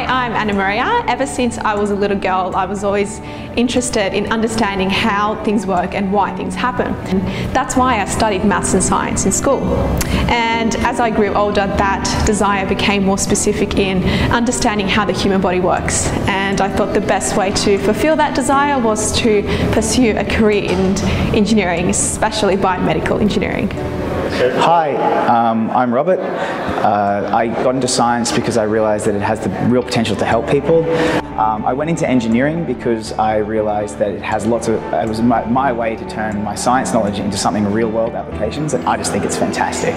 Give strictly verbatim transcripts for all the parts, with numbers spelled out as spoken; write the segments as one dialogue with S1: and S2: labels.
S1: I'm Anna Maria. Ever since I was a little girl, I was always interested in understanding how things work and why things happen. And that's why I studied maths and science in school. And as I grew older, that desire became more specific in understanding how the human body works. And I thought the best way to fulfill that desire was to pursue a career in engineering, especially biomedical engineering.
S2: Hi, um, I'm Robert. Uh, I got into science because I realised that it has the real potential to help people. Um, I went into engineering because I realised that it has lots of, it was my, my way to turn my science knowledge into something real world applications, and I just think it's fantastic.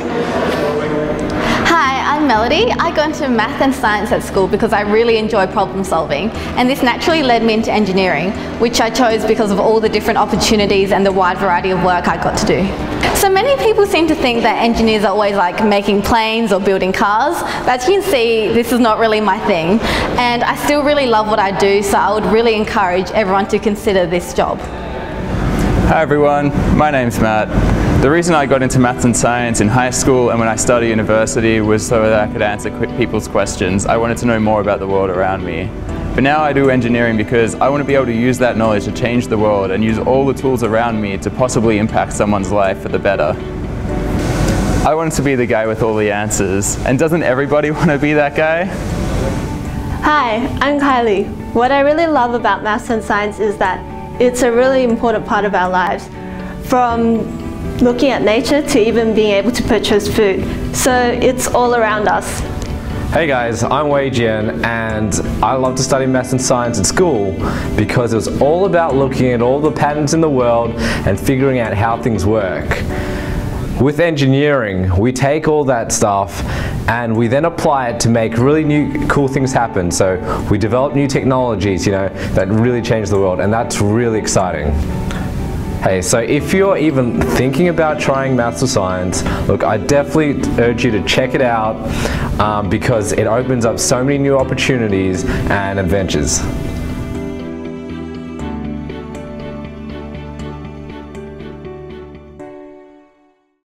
S3: Hi, I'm Melody. I got into math and science at school because I really enjoy problem solving, and this naturally led me into engineering, which I chose because of all the different opportunities and the wide variety of work I got to do. So many people seem to think that engineers are always like making planes or building cars, but as you can see, this is not really my thing, and I still really love what I do, so I would really encourage everyone to consider this job.
S4: Hi everyone, my name's Matt. The reason I got into maths and science in high school and when I started university was so that I could answer people's questions. I wanted to know more about the world around me. But now I do engineering because I want to be able to use that knowledge to change the world and use all the tools around me to possibly impact someone's life for the better. I wanted to be the guy with all the answers, and doesn't everybody want to be that guy?
S5: Hi, I'm Kylie. What I really love about maths and science is that it's a really important part of our lives, from looking at nature to even being able to purchase food. So it's all around us.
S6: Hey guys, I'm Wei Jian, and I love to study maths and science at school because it was all about looking at all the patterns in the world and figuring out how things work. With engineering, we take all that stuff and we then apply it to make really new cool things happen. So we develop new technologies, you know, that really change the world, and that's really exciting. Hey, so if you're even thinking about trying maths or science, look, I definitely urge you to check it out um, because it opens up so many new opportunities and adventures.